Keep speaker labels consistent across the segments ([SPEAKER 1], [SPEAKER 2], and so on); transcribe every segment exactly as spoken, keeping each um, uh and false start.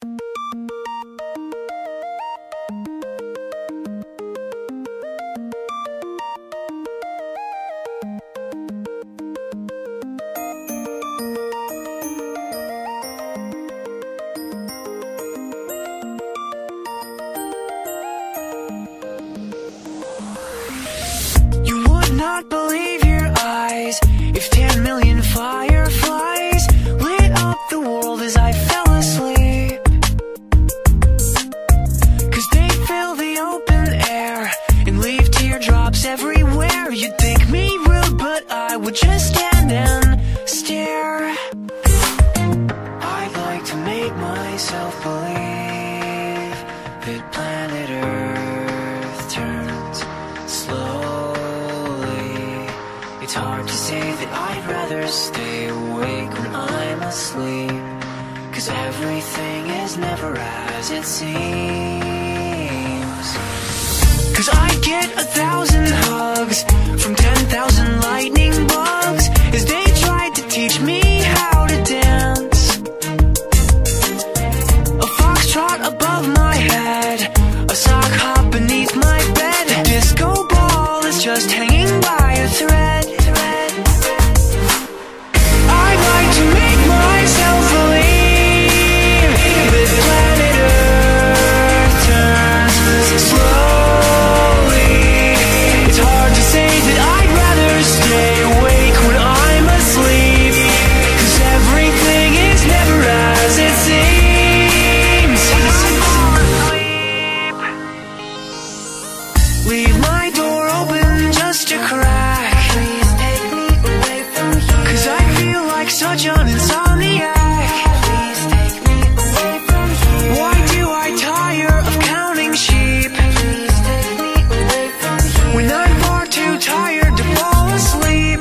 [SPEAKER 1] Not believe your eyes if ten million fireflies lit up the world as I fell asleep. Cause they fill the open air and leave teardrops everywhere. You'd think me rude, but I would just stand and stare. I'd like to make myself believe that planet Earth turns slow. It's hard to say that I'd rather stay awake when I'm asleep, cause everything is never as it seems. Cause I get a thousand hugs from ten thousand lightning bugs as they tried to teach me how to dance. A foxtrot above my head, a sock hop beneath my bed. A disco ball is just hanging by a thread. Leave my door open just a crack. Please take me away from here, cause I feel like such an insomniac. Please take me away from here. Why do I tire of counting sheep? Please take me away from here, when I'm far too tired to fall asleep.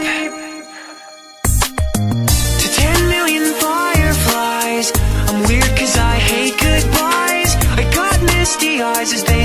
[SPEAKER 1] To ten million fireflies, I'm weird cause I hate goodbyes. I got misty eyes as they